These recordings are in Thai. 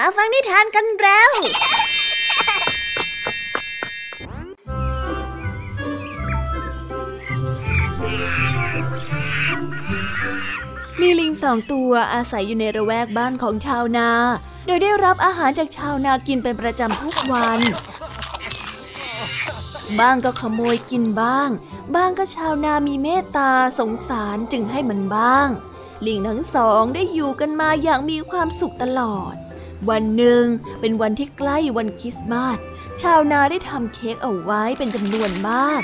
ฟังนิทานกันแล้วมีลิง2 ตัวอาศัยอยู่ในละแวกบ้านของชาวนาโดยได้รับอาหารจากชาวนากินเป็นประจำทุกวันบ้างก็ขโมยกินบ้างก็ชาวนามีเมตตาสงสารจึงให้มันบ้างลิงทั้ง2ได้อยู่กันมาอย่างมีความสุขตลอดวันหนึ่งเป็นวันที่ใกล้วันคริสต์มาสชาวนาได้ทำเค้กเอาไว้เป็นจำนวนมาก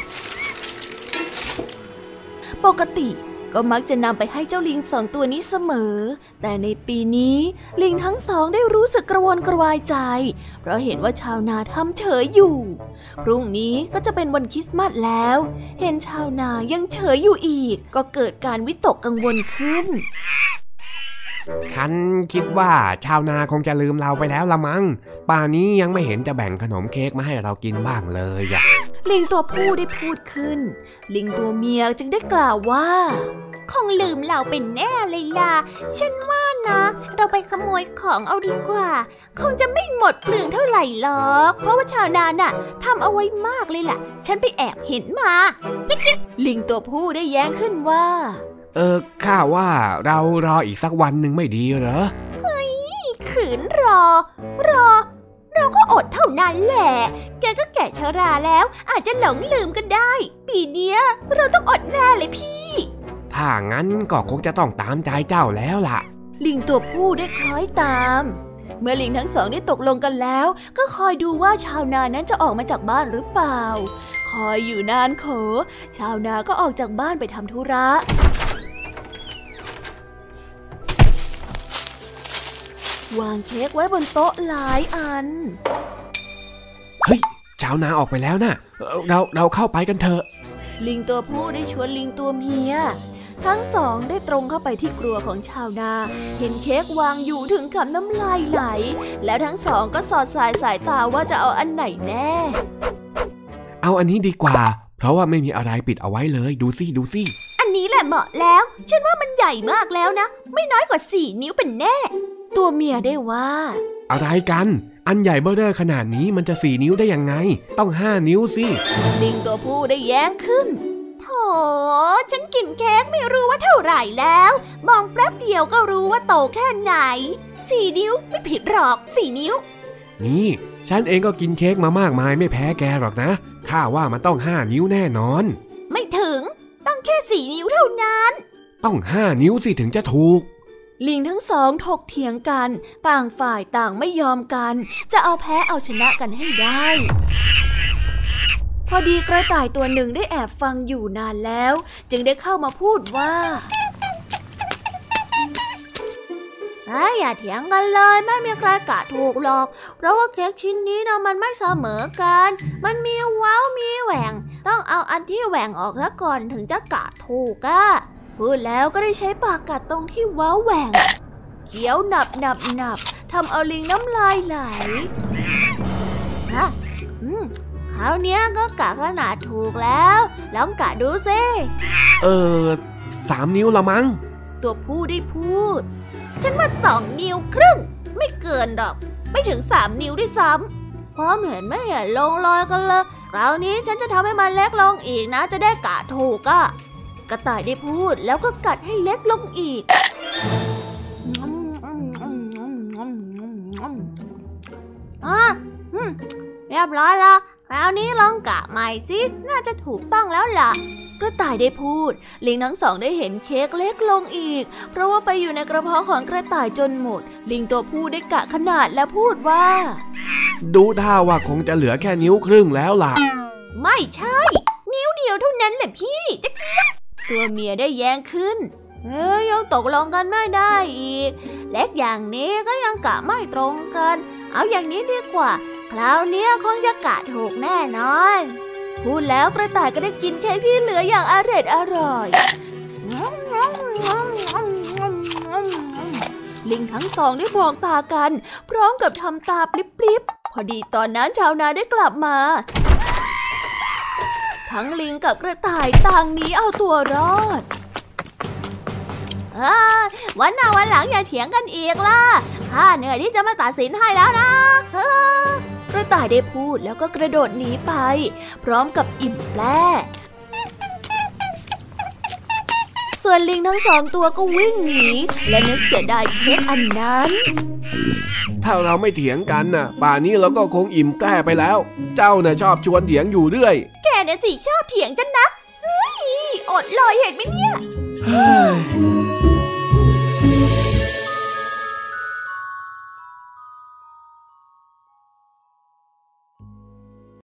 ปกติก็มักจะนำไปให้เจ้าลิง2 ตัวนี้เสมอแต่ในปีนี้ลิงทั้ง2ได้รู้สึกกระวนกระวายใจเพราะเห็นว่าชาวนาทำเฉยอยู่พรุ่งนี้ก็จะเป็นวันคริสต์มาสแล้วเห็นชาวนายังเฉยอยู่อีกก็เกิดการวิตกกังวลขึ้นฉันคิดว่าชาวนาคงจะลืมเราไปแล้วละมั้งป่านนี้ยังไม่เห็นจะแบ่งขนมเค้กมาให้เรากินบ้างเลยอะลิงตัวผู้ได้พูดขึ้นลิงตัวเมียจึงได้กล่าวว่าคงลืมเราเป็นแน่เลยล่ะฉันว่านะเราไปขโมยของเอาดีกว่าคงจะไม่หมดเปลืองเท่าไหร่หรอกเพราะว่าชาวนาน่ะทำเอาไว้มากเลยล่ะฉันไปแอบเห็นมาจิ๊กลิงตัวผู้ได้แย้งขึ้นว่าข้าว่าเรารออีกสักวันหนึ่งไม่ดีเหรอเฮ้ยขืนรอเราก็อดเท่านั้นแหละแกก็แก่ชราแล้วอาจจะหลงลืมกันได้ปีเนี้ยเราต้องอดแน่เลยพี่ถ้างั้นก็คงจะต้องตามใจเจ้าแล้วล่ะลิงตัวผู้ได้คล้อยตามเมื่อลิงทั้ง2ได้ตกลงกันแล้วก็คอยดูว่าชาวนานั้นจะออกมาจากบ้านหรือเปล่าคอยอยู่นานขอชาวนาก็ออกจากบ้านไปทำธุระวางเค้กไว้บนโต๊ะหลายอันเฮ้ยชาวนาออกไปแล้วนะเราเข้าไปกันเถอะลิงตัวผู้ได้ชวนลิงตัวเมียทั้ง2ได้ตรงเข้าไปที่ครัวของชาวนาเห็นเค้กวางอยู่ถึงกับน้ำลายไหลแล้วทั้ง2ก็สอดสายตาว่าจะเอาอันไหนแน่เอาอันนี้ดีกว่าเพราะว่าไม่มีอะไรปิดเอาไว้เลยดูสิอันนี้แหละเหมาะแล้วฉันว่ามันใหญ่มากแล้วนะไม่น้อยกว่า4 นิ้วเป็นแน่ตัวเมียได้ว่าอะไรกันอันใหญ่เบ้อเร่อขนาดนี้มันจะ4 นิ้วได้ยังไงต้อง5 นิ้วสิลิงตัวผู้ได้แย้งขึ้นโธ่ฉันกินเค้กไม่รู้ว่าเท่าไหร่แล้วมองแป๊บเดียวก็รู้ว่าโตแค่ไหน4 นิ้วไม่ผิดหรอก4 นิ้วนี่ฉันเองก็กินเค้กมามากมายไม่แพ้แกหรอกนะข้าว่ามันต้อง5 นิ้วแน่นอนไม่ถึงต้องแค่4 นิ้วเท่านั้นต้อง5 นิ้วสิถึงจะถูกลิงทั้ง2ถกเถียงกันต่างฝ่ายต่างไม่ยอมกันจะเอาแพ้เอาชนะกันให้ได้พอดีกระต่ายตัวหนึ่งได้แอบฟังอยู่นานแล้วจึงได้เข้ามาพูดว่าอย่าเถียงกันเลยไม่มีใครกะถูกหรอกเพราะว่าเค้กชิ้นนี้นะมันไม่เสมอกันมันมีเว้ามีแหว่งต้องเอาอันที่แหว่งออกซะก่อนถึงจะกะถูกพูดแล้วก็ได้ใช้ปากกัดตรงที่เว้าแหว่งเคี้ยวหนับทำเอาลิงน้ำลายไหลคราวนี้ก็กะขนาดถูกแล้วลองกะดูซิ 3 นิ้วละมั้งตัวผู้ได้พูดฉันว่า2 นิ้วครึ่งไม่เกินหรอกไม่ถึง3 นิ้วด้วยซ้ำเพราะเห็นไม่ลงรอยกันเลยคราวนี้ฉันจะทำให้มันเล็กลงอีกนะจะได้กะถูกกระต่ายได้พูดแล้วก็กัดให้เล็กลงอีกเรียบร้อยแล้วคราวนี้ลองกะใหม่สิน่าจะถูกต้องแล้วล่ะกระต่ายได้พูดลิงทั้ง2ได้เห็นเค้กเล็กลงอีกเพราะว่าไปอยู่ในกระเพาะของกระต่ายจนหมดลิงตัวผู้ได้กะขนาดและพูดว่าดูท่าว่าคงจะเหลือแค่นิ้วครึ่งแล้วล่ะไม่ใช่นิ้วเดียวเท่านั้นแหละพี่ตัวเมียได้แย้งขึ้นยังตกลงกันไม่ได้อีกเล็กอย่างนี้ก็ยังกะไม่ตรงกันเอาอย่างนี้ดีกว่าคราวนี้คงจะกะถูกแน่นอนพูดแล้วกระต่ายก็ได้กินเค้กที่เหลืออย่างอร่อยลิงทั้ง2ได้มองตากันพร้อมกับทำตาปลิบๆพอดีตอนนั้นชาวนาได้กลับมาทั้งลิงกับกระต่ายต่างหนีเอาตัวรอดวันหน้าวันหลังอย่าเถียงกันอีกล่ะข้าเหนื่อยที่จะมาตัดสินให้แล้วนะกระต่ายได้พูดแล้วก็กระโดดหนีไปพร้อมกับอิ่มแปร่ส่วนลิงทั้งสองตัวก็วิ่งหนีและนึกเสียดายเค้กอันนั้นถ้าเราไม่เถียงกันน่ะป่านนี้เราก็คงอิ่มแปร่ไปแล้วเจ้าน่ะชอบชวนเถียงอยู่เรื่อยแกน่ะสิชอบเถียงจังนะอดเลยเห็นไหมเนี่ย